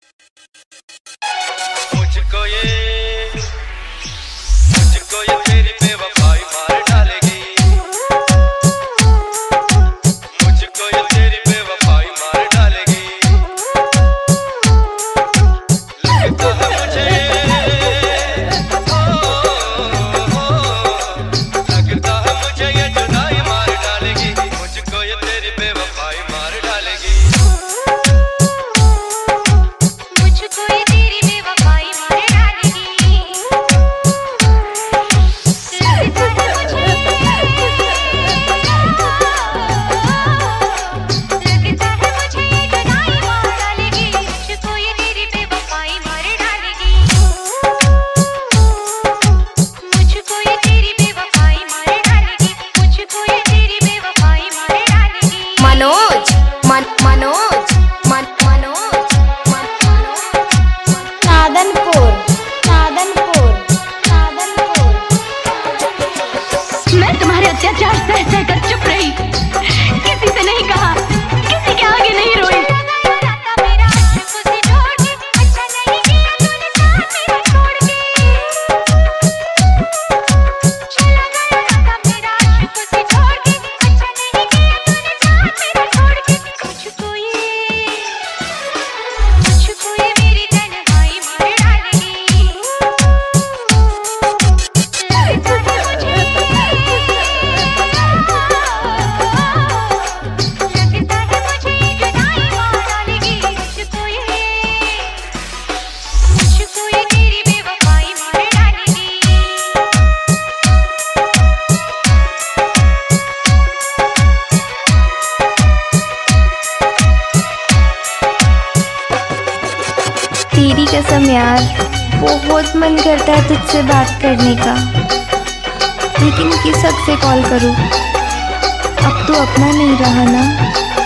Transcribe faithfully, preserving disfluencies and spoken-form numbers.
मुझको ये मुझको ये तेरी बेवफाई मार डालेगी, मुझको ये तेरी बेवफाई मार डालेगी। लगता है मुझे लगता है मुझे ये जुदाई मार डालेगी, मुझको ये तेरी बेवफाई मार डालेगी। मनोज मन मनोज मन मनोज नादनपुर नादनपुर नादनपुर। मैं तुम्हारे अत्याचार सह सह कर चुप रही, किसी से नहीं कहा, किसी के आगे नहीं रोई। तेरी कसम यार, बहुत मन करता है तुझसे बात करने का, लेकिन किस हक से कॉल करूं? अब तो अपना नहीं रहा ना।